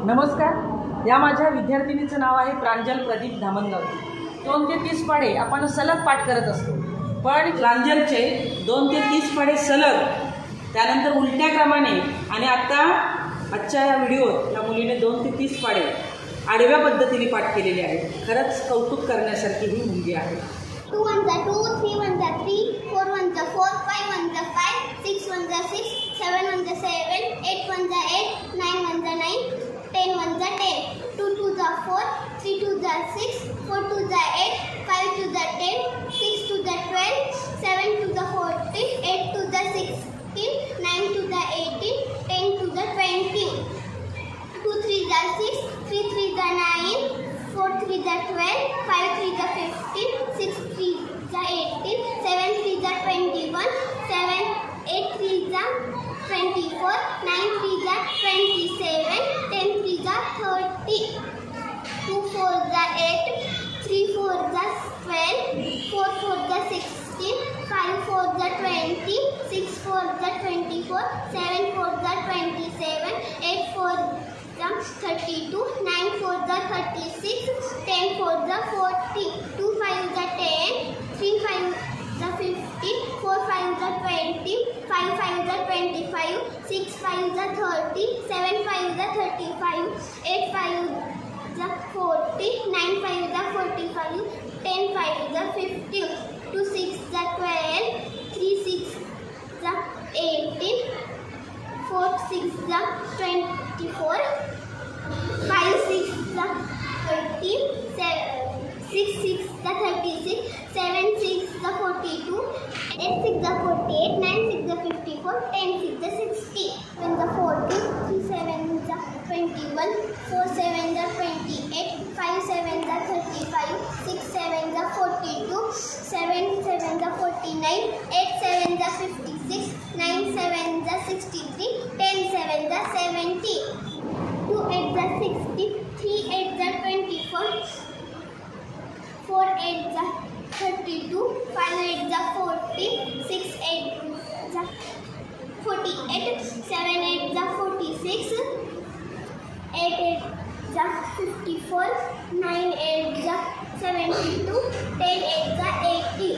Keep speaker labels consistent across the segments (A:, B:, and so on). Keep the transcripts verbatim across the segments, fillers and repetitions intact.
A: नमस्कार. या माझ्या विद्यार्थिनीचं नाव आहे प्रांजल प्रदीप धामणगावकर. दोन ते तीस पाढे आपण सलग पाठ करत असतो, पण प्रांजलचे दोन ते तीस पाढे सलग, त्यानंतर उलट्या क्रमाने, आणि आता आजच्या या व्हिडिओत या मुलीने दोन ते तीस पाढे आडव्या पद्धतीने पाठ केलेले आहेत. खरंच कौतुक करण्यासारखी ही मुलगी आहे.
B: टू वन जा टू, थ्री वन जा थ्री, फोर वन जा फोर, फाइव वन जा फाइव, सिक्स वन जा सिक्स, सेवन वन जा सेवन, एट वन जा एट, नाइन वन जा नाइन, टेन वन जा टेन, टू टू जा फोर, थ्री टू जा सिक्स, फोर टू जा एट, फाइव टू जा टेन, सिक्स टू जा ट्वेल्व, सेवन टू जा फोर्टीन, एट टू जा सिक्सटीन, नाइन टू जा एटीन, टेन टू जा ट्वेंटी, टू थ्री जा सिक्स, थ्री थ्री जा नाइन, फोर थ्री जा ट्वेल्व, फाइव थ्री जा फिफ्टीन, सिक्स थ्री जा एटीन, सेवन थ्री जा twenty one, seven eight three जा ट्वेंटी फोर, नाइन थ्री जा ट्वेंटी सेवन, टेन थ्री जा thirty, two four जा eight, three four जा twelve, four four जा sixteen, five four जा twenty, six four जा twenty four, seven four जा twenty seven, eight four जा thirty two, nine four जा thirty six, ten four जा forty, two five जा ten, three five जा fifty, four five जा twenty, five five जा twenty five, six five जा thirty, seven five जा thirty five, eight five जा forty, nine five जा फोर्टी फाइव, टेन फाइव जा फिफ्टी, टू सिक्स जा ट्वेल्व, थ्री सिक्स जा एटीन, फोर सिक्स जा ट्वेंटी फोर, फाइव सिक्स जा thirty, six six जा थर्टी सिक्स, सेवन सिक्स जा forty two, eight six जा forty eight, nine six जा fifty four, ten six जा sixty, one जा forty, three seven जा twenty one, four seven जा twenty eight, five seven जा thirty five, six seven जा forty two, seven seven जा forty nine, eight seven जा fifty six, nine seven जा sixty three, ten seven जा seventy, two eight जा sixty, three eight जा twenty four, four eight जा thirty two, five eight जा forty, six eight जा forty eight, seven eight जा forty six, eight eight जा fifty four, nine eight जा seventy two, ten eight जा eighty,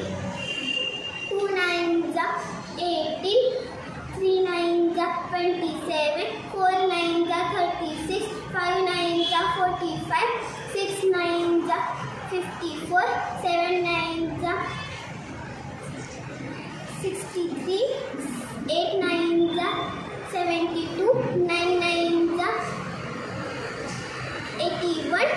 B: two nine जा eighty, three nine जा twenty seven, four nine जा thirty six, five nine जा forty five, six nine जा fifty four, seven nine जा sixty three, eight nine जा seventy two, nine nine जा eighty one,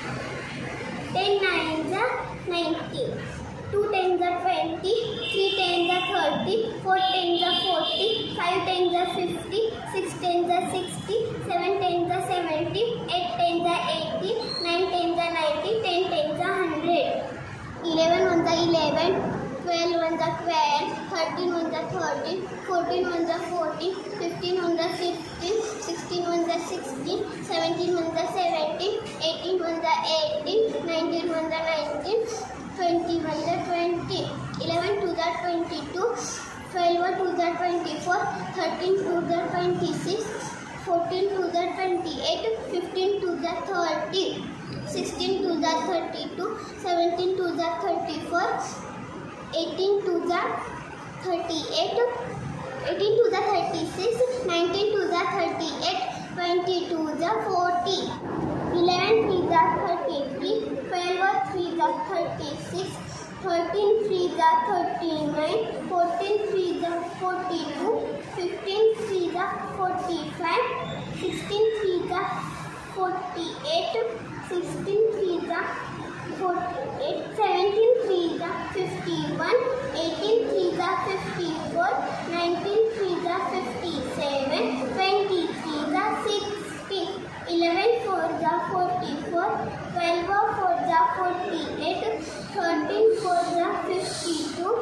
B: ten nine जा ninety, two ten जा twenty, three ten जा thirty, four ten जा forty, five ten जा fifty, six ten जा sixty, seven ten जा सेवेंटी, एट टेन जा एटी, नाइन टेन जा नाइन्टी, टेन टेन जा हंड्रेड, इलेवन वन जा इलेवन, ट्वेल्व वन जा ट्वेल्व, थर्टीन वन जा थर्टीन, फोर्टीन वन जा फोर्टीन, फिफ्टीन वन जा फिफ्टीन, सिक्सटीन वन जा सिक्सटीन, सेवेंटीन वन जा सेवेंटीन, एटीन वन जा एटीन, नाइनटीन वन जा नाइनटीन, ट्वेंटी वन जा ट्वेंटी, इलेवन टू जा ट्वेंटी टू, ट्वेल्व टू जा ट्वेंटी फोर, थर्टीन टू जा ट्वेंटी सिक्स, फोर्टीन टू जा ट्वेंटी एट, फिफ्टीन टू जा thirty, sixteen two जा thirty two, seventeen two जा thirty four, eighteen two जा thirty eight, eighteen two जा thirty six, nineteen two जा thirty eight, twenty to जा forty, eleven three जा thirty three, twelve three जा thirty six, thirteen three जा thirty nine, fourteen three जा forty two, fifteen three जा forty five, sixteen three जा forty eight, sixteen three जा forty eight, seventeen three जा fifty one, eighteen three जा fifty four, nineteen three जा fifty seven, twenty three जा sixty, eleven four जा forty four, twelve four जा forty eight, thirteen four जा fifty to,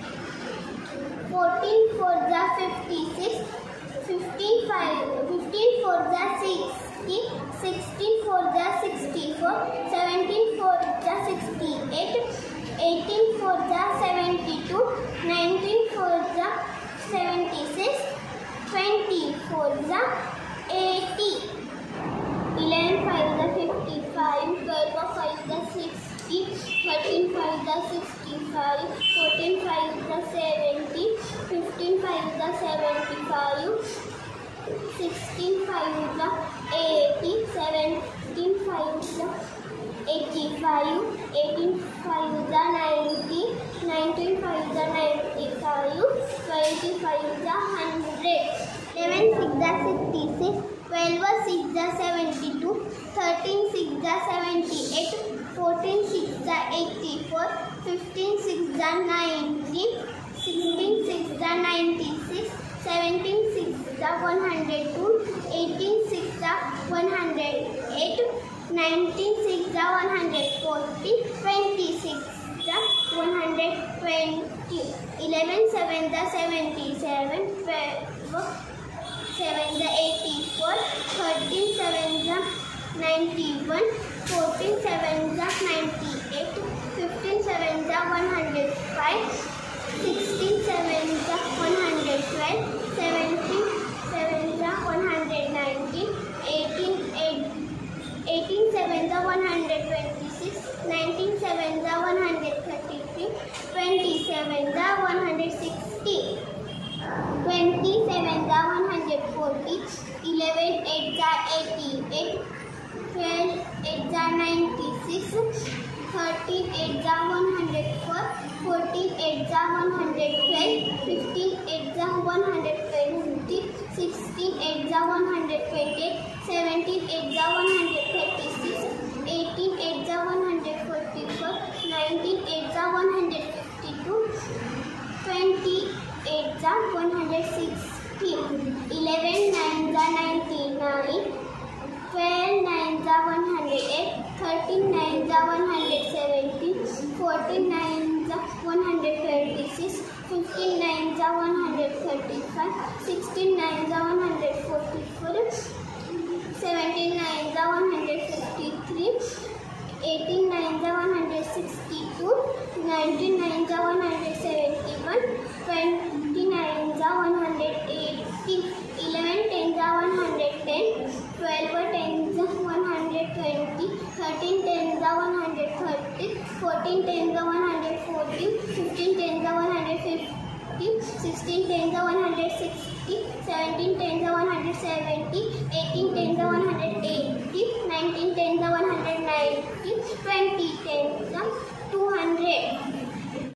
B: fourteen four जा fifty six, fifteen five fifteen four जा sixty, sixteen four जा sixty four, seventeen four जा sixty eight, eighteen four जा seventy two, nineteen four जा seventy six, twenty four जा eighty, eighty-five, eighteen five is ninety, nineteen five is ninety-five, twenty-five is one hundred, eleven six is sixty-six, twelve six is seventy-two, thirteen six is seventy-eight, fourteen six is eighty-four, fifteen six is ninety, sixteen six is ninety-six, seventeen six is one hundred two, eighteen six is one hundred eight, nineteen six is one hundred forty, twenty six is one hundred twenty, eleven seven is seventy-seven, twelve seven is eighty-four, thirteen seven is ninety-one, fourteen seven is ninety-eight, fifteen seven is one hundred five, sixteen seven is one hundred twelve, seventeen seven is one hundred nineteen, eighteen seven is one hundred twenty-six, nineteen seven is one hundred thirty-three, twenty-seven is one hundred sixty, twenty-seven is one hundred forty, eleven eight is eighty-eight, twelve eight is ninety-six, thirteen eight is one hundred four, fourteen eight is one hundred twelve, fifteen eight is one hundred twenty, sixteen eight is one hundred twenty-eight, seventeen eight is one hundred thirty-six, eighteen eight is one hundred forty-four, nineteen eight is one hundred fifty-two, twenty eight is one hundred sixty, eleven nine is ninety-nine, twelve nine is one hundred eight, thirteen nine is one hundred seventy, fourteen nine is one hundred twenty-six, fifteen nine is one hundred thirty-five, sixteen nine is one hundred forty-four, seventeen nine is one hundred fifty-three, eighteen nine is one hundred sixty-two, nineteen nine is one hundred seventy-one, twenty nine is one hundred eighty, eleven ten is one hundred ten, twelve ten is one hundred twenty, thirteen ten is one hundred thirty, fourteen ten is one hundred forty, fifteen ten is one hundred fifty, sixteen ten is one hundred sixty, seventeen ten is one hundred seventy, eighteen ten is one hundred eighty, nineteen ten is one hundred ninety, twenty ten is two hundred.